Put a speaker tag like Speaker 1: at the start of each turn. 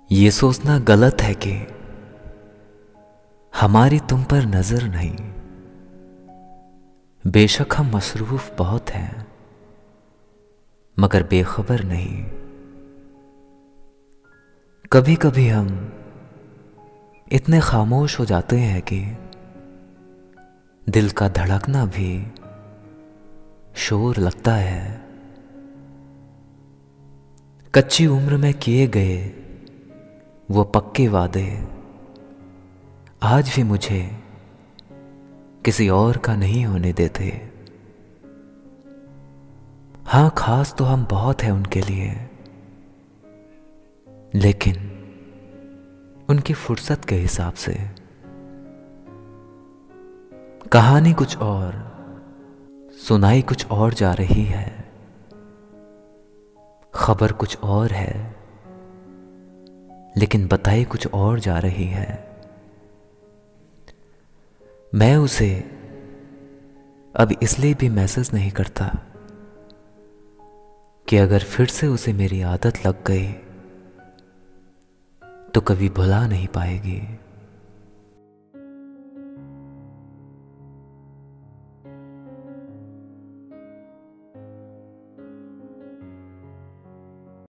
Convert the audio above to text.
Speaker 1: ये सोचना गलत है कि हमारी तुम पर नजर नहीं। बेशक हम मसरूफ बहुत हैं, मगर बेखबर नहीं। कभी कभी हम इतने खामोश हो जाते हैं कि दिल का धड़कना भी शोर लगता है। कच्ची उम्र में किए गए वो पक्के वादे आज भी मुझे किसी और का नहीं होने देते। हाँ, खास तो हम बहुत हैं उनके लिए, लेकिन उनकी फुर्सत के हिसाब से। कहानी कुछ और, सुनाई कुछ और जा रही है, खबर कुछ और है, लेकिन बताई कुछ और जा रही है। मैं उसे अब इसलिए भी मैसेज नहीं करता कि अगर फिर से उसे मेरी आदत लग गई तो कभी भुला नहीं पाएगी।